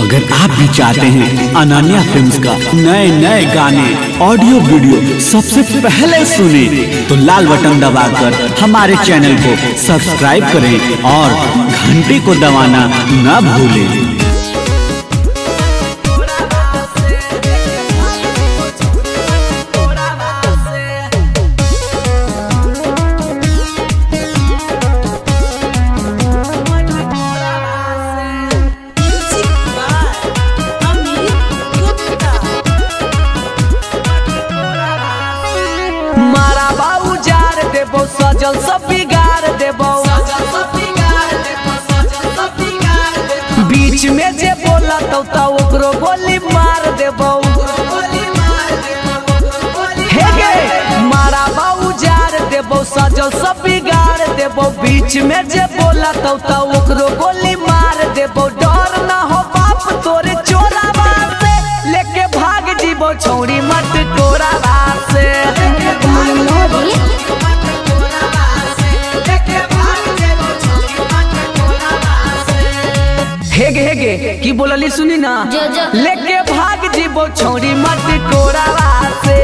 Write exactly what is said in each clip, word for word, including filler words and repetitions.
अगर आप भी चाहते हैं अनन्या फिल्म्स का नए नए गाने ऑडियो वीडियो सबसे पहले सुने तो लाल बटन दबाकर हमारे चैनल को सब्सक्राइब करें और घंटी को दबाना न भूलें। मारा बाऊ जार देबो सजल सब बिगाड़ देबो, बीच में जे बोला तो ता ओकरो गोली मार देबो। हे गे मारा बाऊ जार देबो सजल सब बिगाड़ देबो, बीच में जे बोला तो ता ओकरो गोली मार देबो। डर ना हो बाप तोरे चोरावा से, लेके भाग जीबो छौड़ी मत कोरावा से। हेगे हेगे की बोलली सुनी ना, लेके भाग जीबो छौड़ी मत कोरावा से।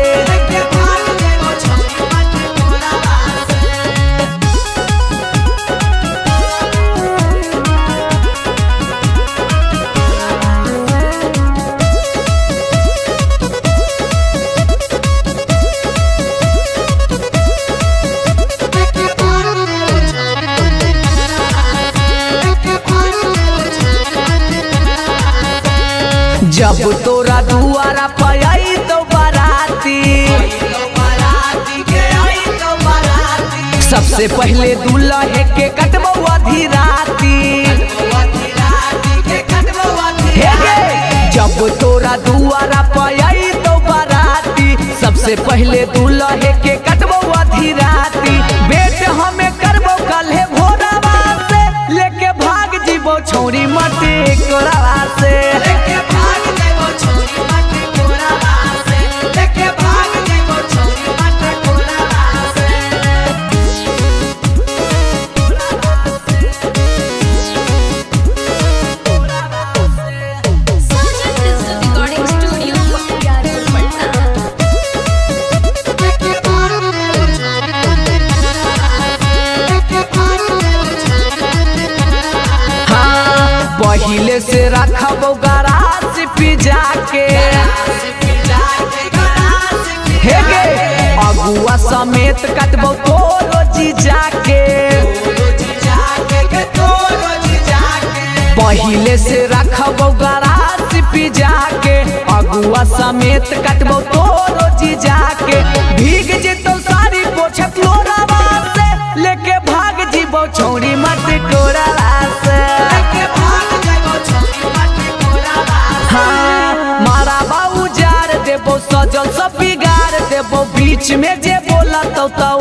जब तोरा दुआरा पे आई तो बाराती, सबसे पहले दूल्हे के कटबो आधी राती। जब तोरा दुआरा पे आई तो बाराती, सबसे पहले दूल्हे के कटबो आधी राती। बेट हमें करबो कल्हे भोरावा से, लेके भाग जीबो छौड़ी मत कोरावा से। पहिले से रखबो गराज पिजा के, हे गे अगुआ समेत कटबो तोरो जीजा के। पहिले से रखबो गराज पिजा के, अगुआ समेत कटबो तोरो जीजा के। भीग जेतो सारी पोछत लोरावा से, लेके भाग जीबो छौड़ी मत कोरावा से। हाँ मारा बाऊ जार देबो सजल सब बिगाड़ देबो, बीच में जे बोला तो